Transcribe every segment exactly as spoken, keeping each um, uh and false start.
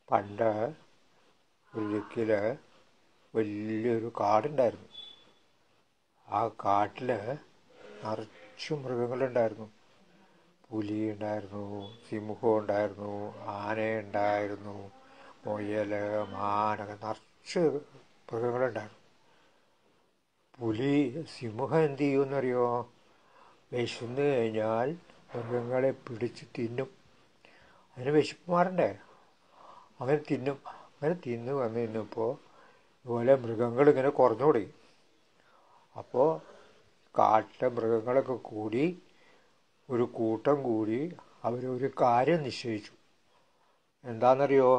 പണ്ട് ഒരിക്കൽ വലിയൊരു കാടുണ്ടായിരുന്നു. ആ കാട്ടിൽ നിറച്ചു മൃഗങ്ങളുണ്ടായിരുന്നു. പുലി ഉണ്ടായിരുന്നു, സിംഹം ഉണ്ടായിരുന്നു, ആനയുണ്ടായിരുന്നു, മുയൽ, മാൻ, നിറച്ച് മൃഗങ്ങളുണ്ടായിരുന്നു. പുലി സിംഹം എന്ത് ചെയ്യുമെന്നറിയോ? വിശന്ന് കഴിഞ്ഞാൽ മൃഗങ്ങളെ പിടിച്ച് തിന്നും. അതിന് വിശപ്പ് മാറണ്ടേ? അങ്ങനെ തിന്നും. അങ്ങനെ തിന്ന് വന്ന് തിന്നപ്പോൾ ഇതുപോലെ മൃഗങ്ങളിങ്ങനെ കുറഞ്ഞു തുടങ്ങി. അപ്പോൾ കാട്ടിലെ മൃഗങ്ങളൊക്കെ കൂടി ഒരു കൂട്ടം കൂടി അവരൊരു കാര്യം നിശ്ചയിച്ചു. എന്താണെന്നറിയോ?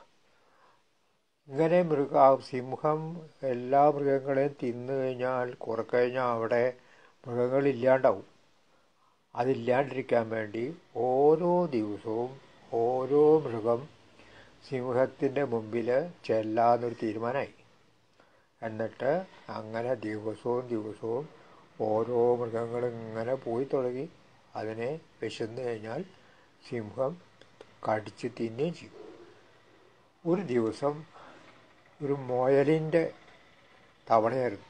ഇങ്ങനെ മൃഗ സിംഹം എല്ലാ മൃഗങ്ങളെയും തിന്നു കഴിഞ്ഞാൽ കുറെ കഴിഞ്ഞാൽ അവിടെ മൃഗങ്ങളില്ലാണ്ടാവും. അതില്ലാണ്ടിരിക്കാൻ വേണ്ടി ഓരോ ദിവസവും ഓരോ മൃഗം സിംഹത്തിൻ്റെ മുമ്പിൽ ചെല്ലാന്നൊരു തീരുമാനമായി. എന്നിട്ട് അങ്ങനെ ദിവസവും ദിവസവും ഓരോ മൃഗങ്ങളും ഇങ്ങനെ പോയി തുടങ്ങി. അതിനെ വിശന്നു കഴിഞ്ഞാൽ സിംഹം കടിച്ച് തിന്നുകയും ചെയ്യും. ഒരു ദിവസം ഒരു മുയലിൻ്റെ തവണയായിരുന്നു.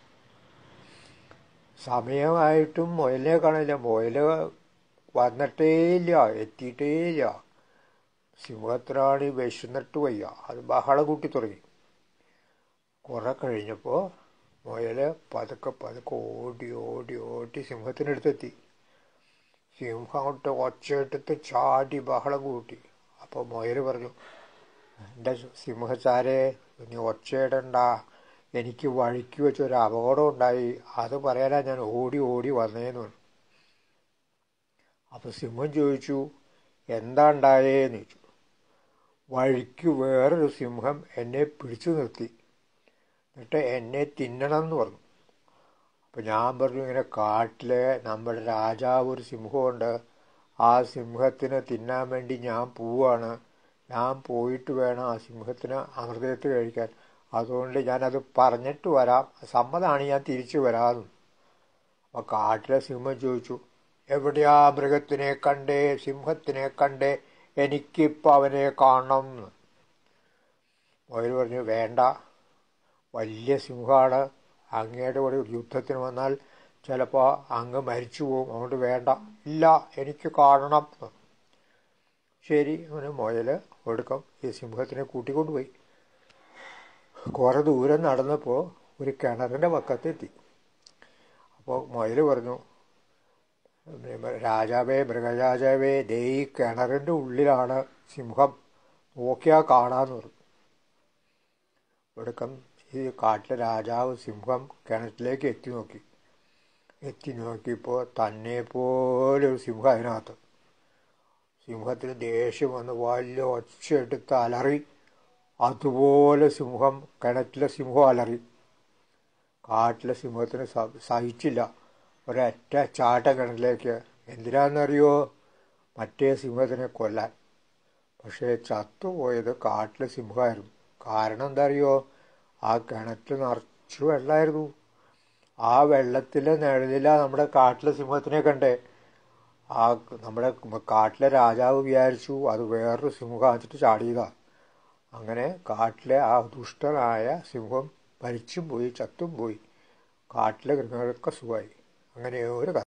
സമയമായിട്ടും മുയലിനെ കാണില്ല. മുയൽ വന്നിട്ടേ ഇല്ല, എത്തിയിട്ടേ ഇല്ല. സിംഹത്തിനാണ് വിശന്നിട്ട് വയ്യ. അത് ബഹളം കൂട്ടി തുടങ്ങി. കുറെ കഴിഞ്ഞപ്പോൾ മുയൽ പതുക്കെ പതുക്കെ ഓടി ഓടി ഓടി സിംഹത്തിനടുത്തെത്തി. സിംഹം അങ്ങോട്ട് ഒച്ചയെടുത്ത് ചാടി ബഹളം കൂട്ടി. അപ്പോൾ മുയൽ പറഞ്ഞു, എൻ്റെ സിംഹച്ചാരെ, ഇനി ഒച്ചയിടണ്ട, എനിക്ക് വഴിക്ക് വെച്ചൊരു അപകടം ഉണ്ടായി, അത് പറയാനാണ് ഞാൻ ഓടി ഓടി വന്നേന്ന് പറഞ്ഞു. അപ്പോൾ സിംഹം ചോദിച്ചു, എന്താ ഉണ്ടായേന്ന് ചോദിച്ചു. വഴിക്ക് വേറൊരു സിംഹം എന്നെ പിടിച്ചു നിർത്തി, എന്നിട്ട് എന്നെ തിന്നണം എന്ന് പറഞ്ഞു. അപ്പം ഞാൻ പറഞ്ഞു, ഇങ്ങനെ കാട്ടിൽ നമ്മുടെ രാജാവ് ഒരു സിംഹമുണ്ട്, ആ സിംഹത്തിനെ തിന്നാൻ വേണ്ടി ഞാൻ പോവാണ്. ഞാൻ പോയിട്ട് വേണം ആ സിംഹത്തിന് അമൃതത്ത് കഴിക്കാൻ. അതുകൊണ്ട് ഞാനത് പറഞ്ഞിട്ട് വരാം, സമ്മതമാണ്, ഞാൻ തിരിച്ചു വരാമെന്ന്. അപ്പോൾ കാട്ടിലെ സിംഹം ചോദിച്ചു, എവിടെയാ മൃഗത്തിനെ കണ്ടേ, സിംഹത്തിനെ കണ്ടേ, എനിക്കിപ്പോൾ അവനെ കാണണം എന്ന്. മുയൽ പറഞ്ഞു, വേണ്ട, വലിയ സിംഹമാണ്, അങ്ങയുടെ കൂടെ ഒരു യുദ്ധത്തിന് വന്നാൽ ചിലപ്പോൾ അങ്ങ് മരിച്ചു പോകും, അതുകൊണ്ട് വേണ്ട. ഇല്ല, എനിക്ക് കാണണം. ശരി, അവന് മുയൽ ഒടുക്കം ഈ സിംഹത്തിനെ കൂട്ടിക്കൊണ്ടുപോയി. കുറെ ദൂരം നടന്നപ്പോൾ ഒരു കിണറിൻ്റെ പക്കത്തെത്തി. അപ്പോൾ മുയൽ പറഞ്ഞു, രാജാവേ, മൃഗരാജാവേ, ദേ ഈ കിണറിൻ്റെ ഉള്ളിലാണ് സിംഹം, നോക്കിയാൽ കാണാമെന്ന് പറഞ്ഞു. ഒടുക്കം ഈ കാട്ടിലെ രാജാവ് സിംഹം കിണറ്റിലേക്ക് എത്തി നോക്കി. എത്തി നോക്കിയപ്പോൾ തന്നെ പോലെ ഒരു സിംഹം അതിനകത്ത്. സിംഹത്തിന് ദേഷ്യം വന്ന് വലിയ ഒച്ചയെടുത്ത് അലറി. അതുപോലെ സിംഹം, കിണറ്റിലെ സിംഹം അലറി. കാട്ടിലെ സിംഹത്തിന് സഹിച്ചില്ല, ഒരൊറ്റ ചാട്ട കിണറ്റിലേക്ക്. എന്തിനാണെന്നറിയോ? മറ്റേ സിംഹത്തിനെ കൊല്ലാൻ. പക്ഷേ ചത്തുപോയത് കാട്ടിലെ സിംഹമായിരുന്നു. കാരണം എന്താ അറിയോ? ആ കിണറ്റിൽ നിറച്ച് വെള്ളമായിരുന്നു. ആ വെള്ളത്തിലെ നിഴലിലാണ് നമ്മുടെ കാട്ടിലെ സിംഹത്തിനെ കണ്ടേ. ആ നമ്മുടെ കാട്ടിലെ രാജാവ് വിചാരിച്ചു അത് വേറൊരു സിംഹം വെച്ചിട്ട് ചാടിയതാണ്. അങ്ങനെ കാട്ടിലെ ആ ദുഷ്ടനായ സിംഹം മരിച്ചും പോയി, ചത്തും പോയി. കാട്ടിലെ മൃഗങ്ങളൊക്കെ സുഖമായി. അങ്ങനെ ഒരു